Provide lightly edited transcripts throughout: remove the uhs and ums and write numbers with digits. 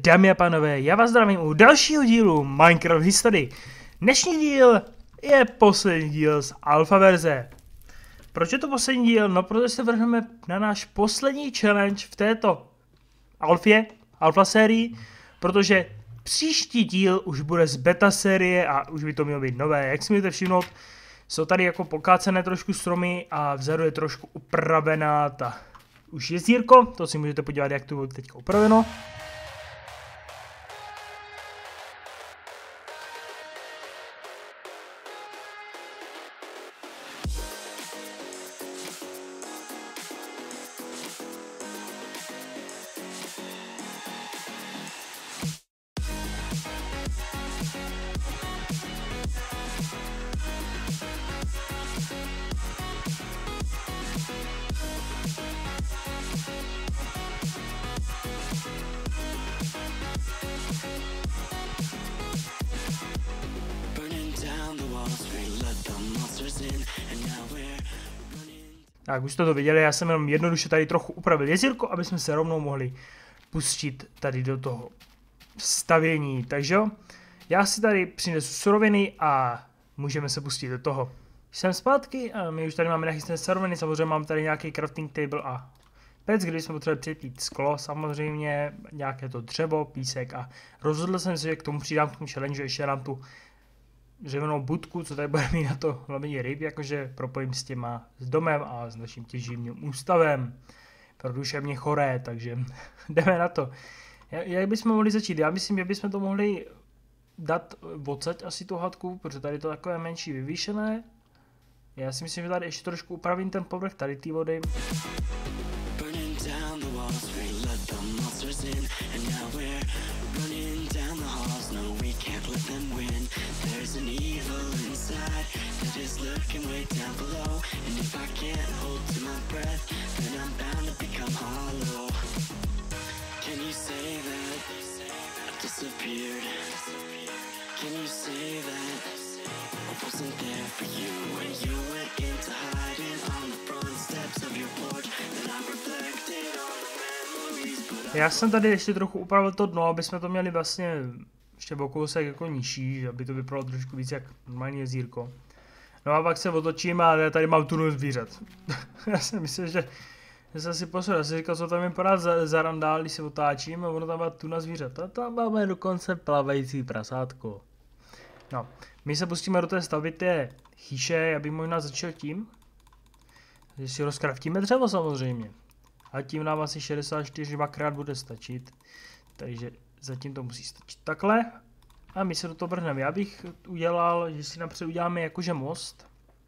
Dámy a pánové, já vás zdravím u dalšího dílu Minecraft History. Dnešní díl je poslední díl z alfa verze. Proč je to poslední díl? No, protože se vrhneme na náš poslední challenge v této alfa sérii, protože příští díl už bude z beta série a už by to mělo být nové. Jak si můžete všimnout, jsou tady jako pokácené trošku stromy a vzadu je trošku upravená ta už jezírko, to si můžete podívat, jak to bude teď upraveno. Tak už jste to viděli, já jsem jenom jednoduše tady trochu upravil jezírko, aby jsme se rovnou mohli pustit tady do toho stavění. Takže jo, já si tady přinesu suroviny a můžeme se pustit do toho. Jsem zpátky a my už tady máme nachystané suroviny, samozřejmě mám tady nějaký crafting table a pec, když jsme potřebovali přepít sklo, samozřejmě nějaké to dřevo, písek a rozhodl jsem se, že k tomu přidám k tomu challenge, ještě dám tu dřevěnou budku, co tady bude mít na to hlavně ryb, jakože propojím s těma s domem a s naším těživním ústavem pro duševně choré, takže jdeme na to. Jak bychom mohli začít? Já myslím, že bychom to mohli dát odsaď asi tu hadku, protože tady to takové menší vyvýšené. Já si myslím, že tady ještě trošku upravím ten povrch tady té vody. Já jsem tady ještě trochu upravil to dno, aby jsme to měli vlastně ještě o kousek jako nižší, aby to vypadalo trošku víc jak normální jezírko. No a pak se otočím a já tady mám tunu zvířat. Já jsem myslel, že jsem si poslal, já jsem říkal, co tam je pořád za randál, když se otáčím a ono tam má tuna zvířat. A tam máme dokonce plavající prasátko. No, my se pustíme do té stavité chýše, já bych možná začal tím, že si rozkraftíme dřevo samozřejmě. A tím nám asi 64 dvakrát bude stačit, takže zatím to musí stačit takhle. A my se do toho vrhneme. Já bych udělal, že si napřed uděláme jakože most,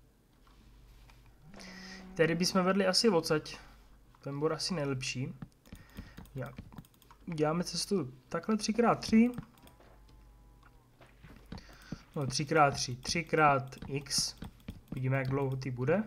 který bychom vedli asi odsaď. Ten bude asi nejlepší. Uděláme cestu takhle 3x3. No 3x3, 3x Vidíme, jak dlouho ty bude.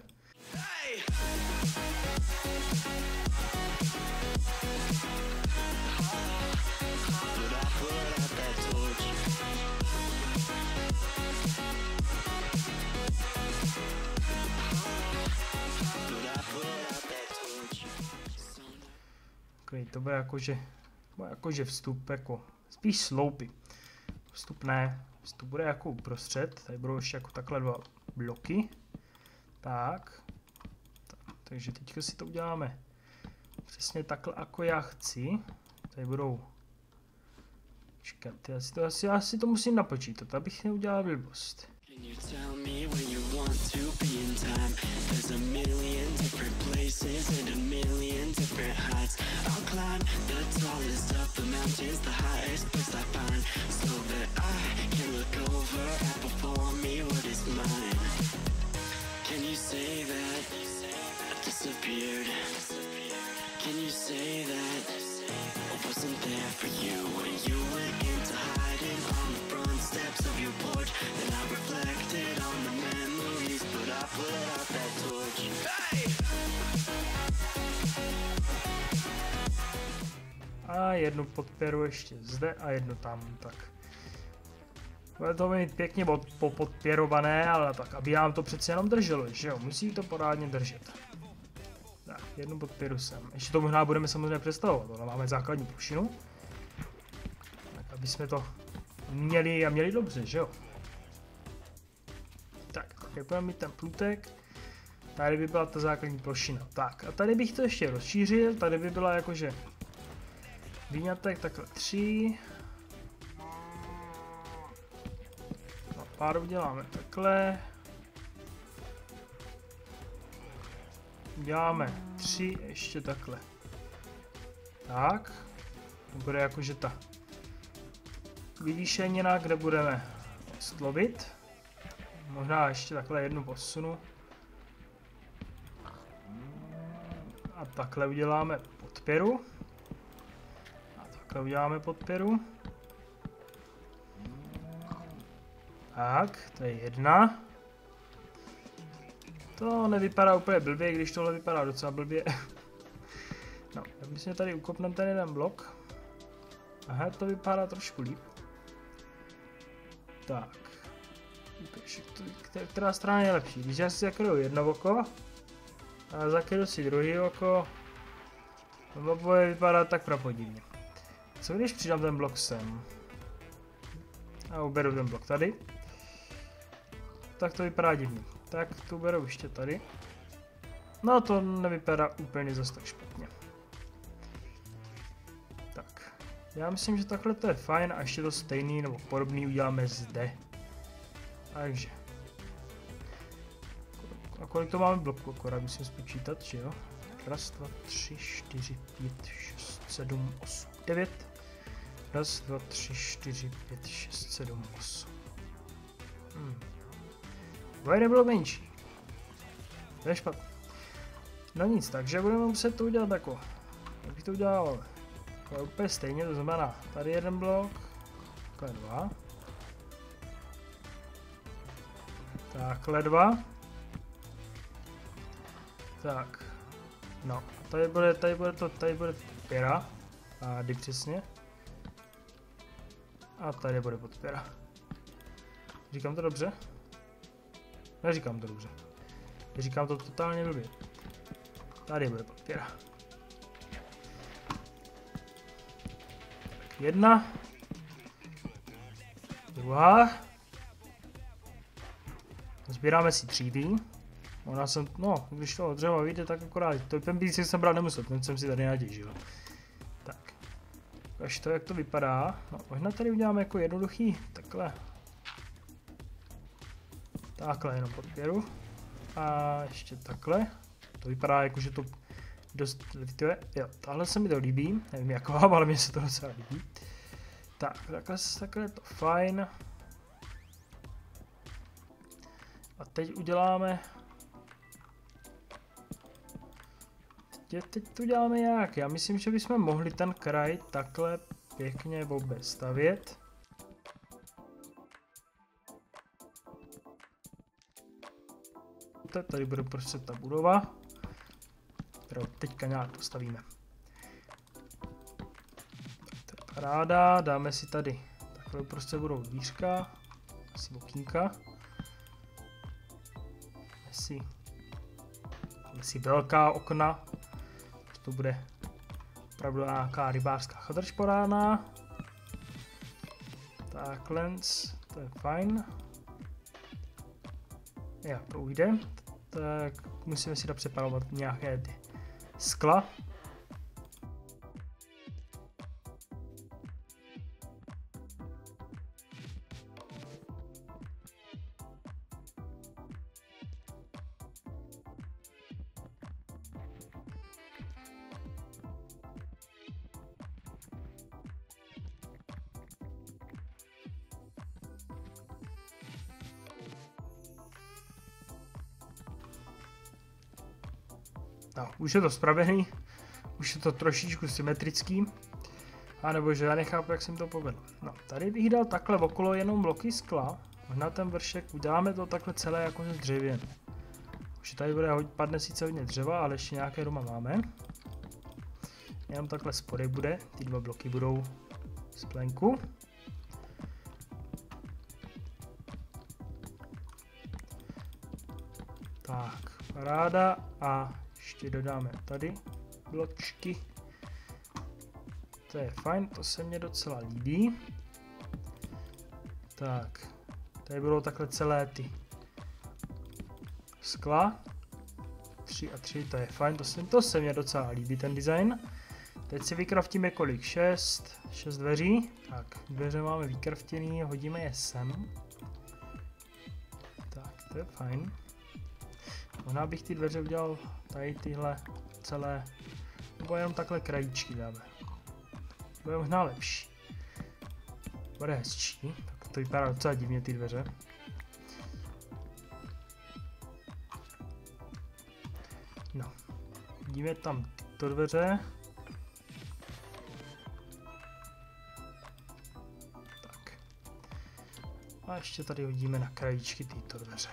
To bude jakože vstup, jako spíš sloupy. Vstup ne, vstup bude jako uprostřed, tady budou ještě jako takhle dva bloky. Tak. Takže teďka si to uděláme přesně takhle, jako já chci. Tady budou. Počkat, já si to musím napočítat, abych neudělal blbost. Can you tell me where you want to be in time? There's a million different places and a million different heights. I'll climb the tallest of the mountains, the highest place I find, so that I can look over and before me what is mine. Can you say that I disappeared? Can you say that I wasn't there for you when you went into hiding on the front steps of your porch? And I reflected on the memories, but I put out that torch. Hey! A jednu podpěru ještě zde a jednu tam, tak. Bude to mít pěkně podpěrované, ale tak, aby nám to přece jenom drželo, že jo, musí to pořádně držet. Tak, jednu podpěru sem. Ještě to možná budeme samozřejmě představovat, ale máme základní plošinu. aby jsme to měli a měli dobře, že jo? Tak, jak budeme mít ten plutek, tady by byla ta základní plošina. Tak, a tady bych to ještě rozšířil, tady by byla jakože výňatek takhle 3. No, pár uděláme takhle. Uděláme 3 ještě takhle. Tak, to bude jakože ta vyvýšenina, kde budeme slovit. Možná ještě takhle jednu posunu. A takhle uděláme podpěru. A takhle uděláme podpěru. Tak, to je 1. To nevypadá úplně blbě, když tohle vypadá docela blbě. No, my si tady ukopneme ten jeden blok. Aha, to vypadá trošku líp. Tak. Která strana je lepší? Když já si zakryju jedno oko a zakryju si druhý oko, to bude vypadat tak prapodivně. Co když přidám ten blok sem? A uberu ten blok tady. Tak to vypadá divně. Tak tu beru ještě tady. No to nevypadá úplně zase tak špatně. Tak. Já myslím, že takhle to je fajn a ještě to stejný nebo podobný uděláme zde. Takže. A kolik to máme bloků akorát, musím spočítat, že jo? 1, 2, 3, 4, 5, 6, 7, 8, 9. 1, 2, 3, 4, 5, 6, 7, 8. Dvoje nebylo menší. To je špatný. No nic, takže budeme muset to udělat jako. Jak bych to udělal? To je úplně stejně, to znamená tady jeden blok, takhle 2. Takhle 2. Tak. No, tady bude podpěra. Tady přesně. A tady bude podpěra. Říkám to dobře? Neříkám to dobře. Říkám to totálně blbě. Tady bude podpěra. Tak 1. 2. Sbíráme si 3D. Ona jsem, no, když to dřeva vyjde, tak akorát. To ten písek jsem brát nemusel, ten jsem si tady naděžil. Tak. Až to, jak to vypadá. No, možná tady uděláme jako jednoduchý, takhle. Takhle jenom podpěru. A ještě takhle. To vypadá jako, že to dost lituje. Jo, tahle se mi to líbí. Nevím jak vám, ale mně se to docela líbí. Tak, takhle je to fajn. A teď uděláme... Teď to uděláme jak? Já myslím, že bychom mohli ten kraj takhle pěkně obestavět. Tady bude prostě ta budova, kterou teďka nějak postavíme. To je paráda, dáme si tady, takhle prostě budou dvířka, asi okýnka. Dáme si velká okna, to bude opravdu nějaká rybářská chadrž porána. Takhle, to je fajn. Jo, to ujde. Tak musíme si dát přepalovat nějaké ty skla. No, už je to spravený, už je to trošičku symetrický, anebo že já nechápu, jak jsem to povedl. No, tady bych dal takhle okolo jenom bloky skla, na ten vršek uděláme to takhle celé jako z dřevěn. Už tady padne sice hodně dřeva, ale ještě nějaké doma máme. Jenom takhle spodek bude, ty dva bloky budou z plenku. Tak, paráda a ještě dodáme tady bločky. To je fajn, to se mně docela líbí. Tak, tady budou takhle celé ty skla. 3 a 3, to je fajn, to se mně docela líbí ten design. Teď si vykraftíme kolik? 6 dveří. Tak, dveře máme vykraftěný, hodíme je sem. Tak, to je fajn. Možná bych ty dveře udělal tady tyhle celé, nebo jenom takhle krajíčky dáme. To je možná lepší. Bude hezčí, tak to vypadá docela divně ty dveře. No, vidíme tam tyto dveře. Tak. A ještě tady hodíme na krajíčky tyto dveře.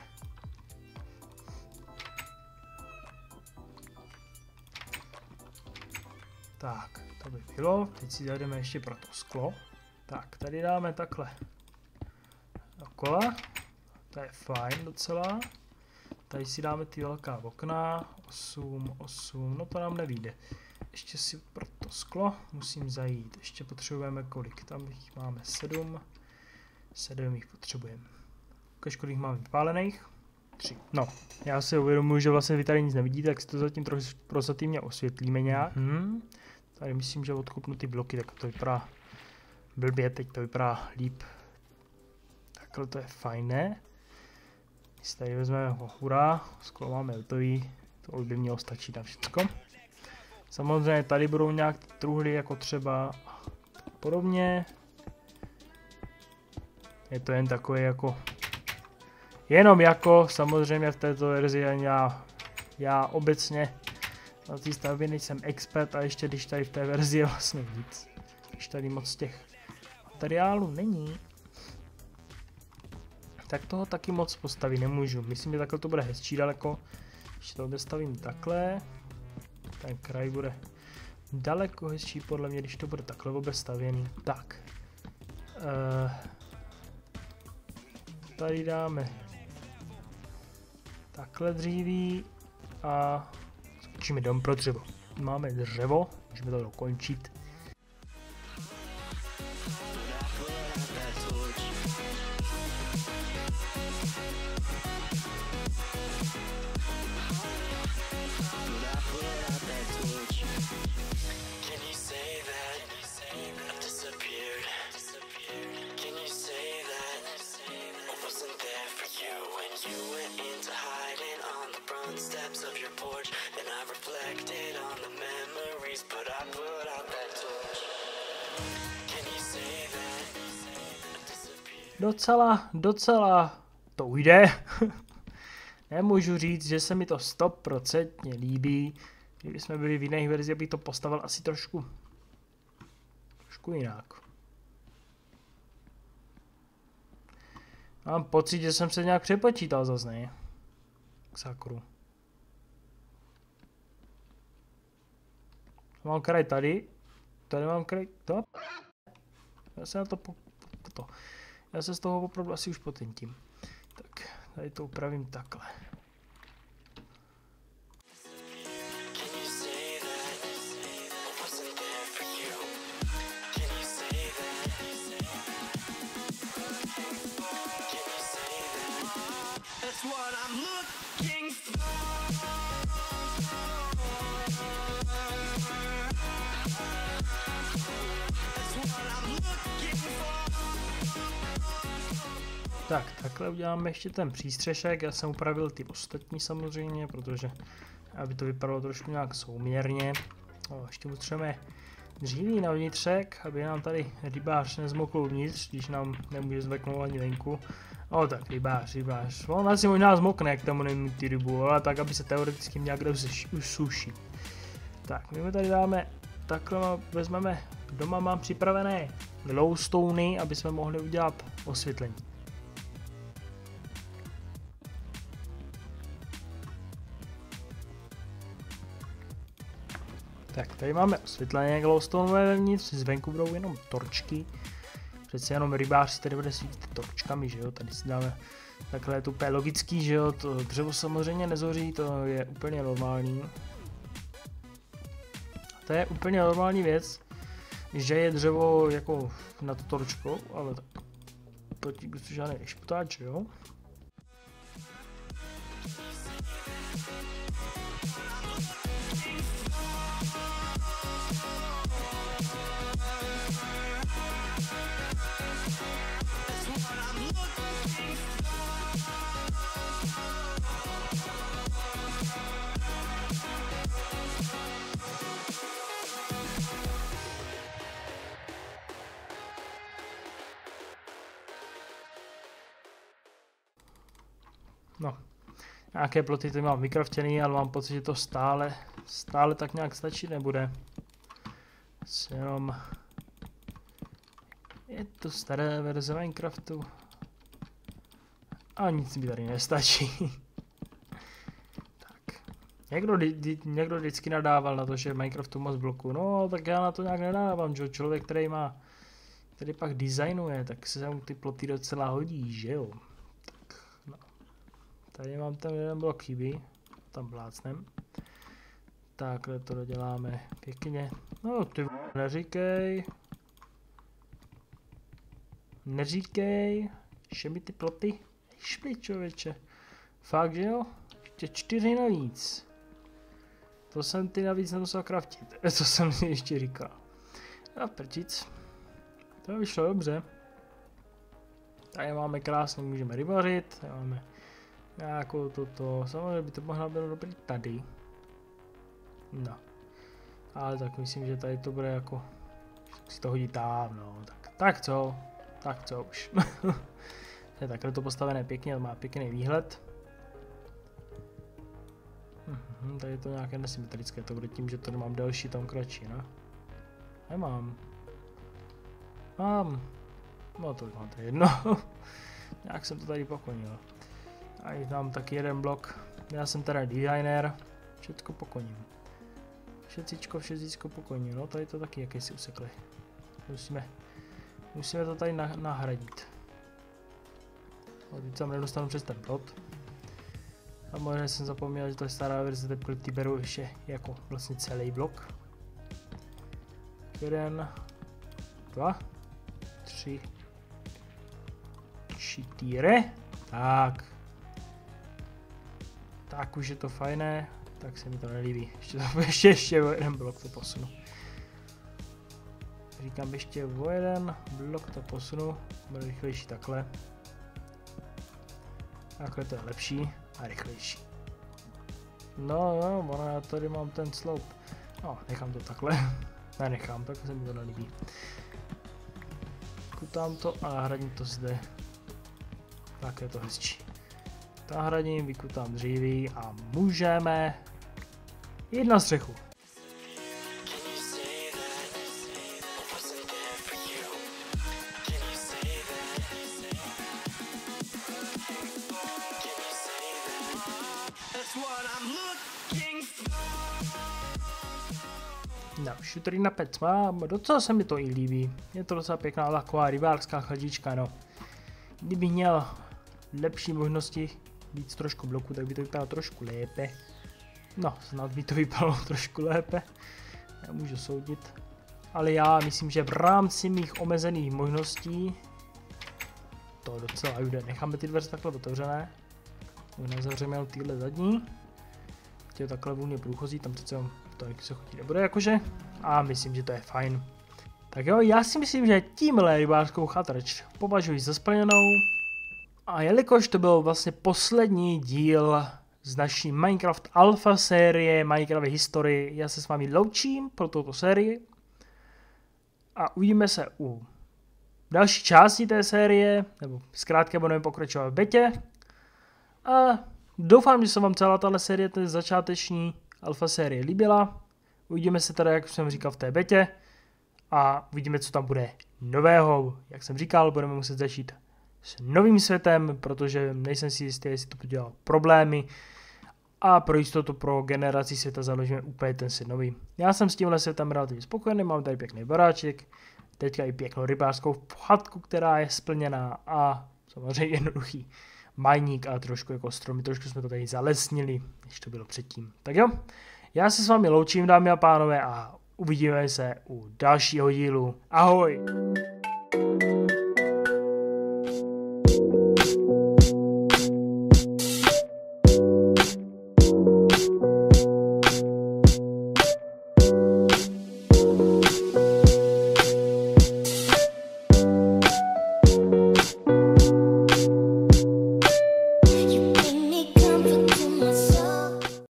Tak, to by bylo. Teď si zajdeme ještě pro to sklo. Tak, tady dáme takhle dokola. To je fajn docela. Tady si dáme ty velká okna. 8, no to nám nevyjde. Ještě si pro to sklo musím zajít. Ještě potřebujeme kolik? Tam jich máme 7. 7 jich potřebujeme. Kolik máme vypálených? 3. No, já si uvědomuji, že vlastně vy tady nic nevidíte, tak si to zatím trochu prozatímně osvětlíme nějak. Tady myslím, že odkopnu ty bloky, tak to vypadá blbě, teď to vypadá líp. Takhle to je fajné. Když tady vezmeme hurá, sklo máme hotový, to už by mělo stačit na všechno. Samozřejmě tady budou nějak ty truhly jako třeba podobně. Je to jen takové jako, jenom jako, samozřejmě v této verzi já obecně na té stavbě nejsem expert a ještě když tady v té verzi je vlastně nic. Když tady moc těch materiálů není, tak toho taky moc postavit nemůžu. Myslím, že takhle to bude hezčí daleko. Když to dostavím takhle, ten kraj bude daleko hezčí podle mě, když to bude takhle obestavěný. Tak. Tady dáme takhle dříví a skočíme dom pro dřevo. Máme dřevo, můžeme to dokončit. Docela to ujde. Nemůžu říct, že se mi to 100% líbí. Kdyby jsme byli v jiných verzi, bych to postavil asi trošku jinak. Mám pocit, že jsem se nějak přepočítal zase, ne? K sakru. Mám kraj tady. Tady mám kraj. To? Já se na to Já se z toho opravdu asi už potentím. Tak, tady to upravím takhle. Tak, takhle uděláme ještě ten přístřešek, já jsem upravil ty ostatní samozřejmě, protože aby to vypadalo trošku nějak souměrně. Ještě potřebujeme dříví na vnitřek, aby nám tady rybář nezmokl uvnitř, když nám nemůže zveknout ani venku. Tak rybář. On asi možná zmokne, jak tam nemí ty rybu, ale tak, aby se teoreticky nějak usuší. Tak, my tady dáme, takhle vezmeme, doma mám připravené glowstony, aby jsme mohli udělat osvětlení. Tak, tady máme osvětlené glowstonové vevnitř, zvenku budou jenom torčky. Přece jenom rybář si tady bude svítit torčkami, že jo, tady si dáme takhle je to úplně logický, že jo, to dřevo samozřejmě nezoří, to je úplně normální. To je úplně normální věc, že je dřevo jako nad torčkou, ale tak. proti prostě žádný šputáč, jo? No, nějaké ploty tady mám vykraftěný, ale mám pocit, že to stále tak nějak stačit nebude. Jenom je to staré verze Minecraftu a nic mi tady nestačí. Tak, někdo vždycky nadával na to, že v Minecraftu moc bloků, no tak já na to nějak nedávám, že člověk, který pak designuje, tak se mu ty ploty docela hodí, že jo. Tady mám ten jeden blok chybí, tam blácnem. Takhle to doděláme pěkně. No ty neříkej, že mi ty ploty šly, člověče. Fakt, že jo? Ještě 4 navíc. To jsem ty navíc nemusel craftit, co jsem si ještě říkal. A prčic. To vyšlo dobře. Tady máme krásně, můžeme rybařit, tady máme nějakou toto, samozřejmě by to mohla být dobrý tady. No. Ale tak myslím, že tady to bude jako, si to hodí tam, no, tak co už. Je takhle to postavené pěkně, to má pěkný výhled. Tady je to nějaké nesymetrické, to bude tím, že to mám delší, tam kratší, ne? Nemám. Mám. No to mám tady jedno. Nějak jsem to tady pokonil. A mám taky jeden blok. Já jsem teda designer. Všechno pokoním. Všecko pokoním. No tady to taky jakési usekli. Musíme to tady nahradit. Teď tam nedostanu přes ten plot. A možná jsem zapomněl, že to je stará verze, ty ploty beru ještě jako vlastně celý blok. 1, 2, 3, 4. Tak už je to fajné, tak se mi to nelíbí. Ještě o jeden blok to posunu. Říkám ještě o jeden blok to posunu, bude rychlejší takhle. Takhle to je lepší a rychlejší. No, já tady mám ten slope. No, nechám to takhle. Nenechám, tak se mi to nelíbí. Kutám to a nahradím to zde. Tak je to hezčí. Nahradím, vykutám dříví a můžeme jít na střechu. No, šutry na pec mám, docela se mi to i líbí. Je to docela pěkná taková rybářská chladička, no. Kdybych měl lepší možnosti víc trošku bloku, tak by to vypadalo trošku lépe. No, snad by to vypadalo trošku lépe. Nemůžu soudit. Ale já myslím, že v rámci mých omezených možností to docela jde. Necháme ty dveře takhle otevřené. Možná zavřeme jenom tyhle zadní. Tě takhle volně průchozí, tam přece to se chodí nebude jakože. A myslím, že to je fajn. Tak jo, já si myslím, že tímhle rybářskou chatrč považuji za splněnou. A jelikož to byl vlastně poslední díl z naší Minecraft Alpha série Minecraft History, já se s vámi loučím pro touto sérii. A uvidíme se u další části té série, nebo zkrátka budeme pokračovat v betě. A doufám, že se vám celá tato série, té začáteční Alpha série líbila. Uvidíme se teda, jak jsem říkal, v té betě. A uvidíme, co tam bude nového. Jak jsem říkal, budeme muset začít s novým světem, protože nejsem si jistý, jestli to podělá problémy. A pro jistotu pro generaci světa založíme úplně ten svět nový. Já jsem s tímhle světem relativně spokojený, mám tady pěkný baráček, teďka i pěknou rybářskou chatku, která je splněná a samozřejmě jednoduchý majník a trošku jako stromy, trošku jsme to tady zalesnili, než to bylo předtím. Tak jo, já se s vámi loučím, dámy a pánové, a uvidíme se u dalšího dílu. Ahoj!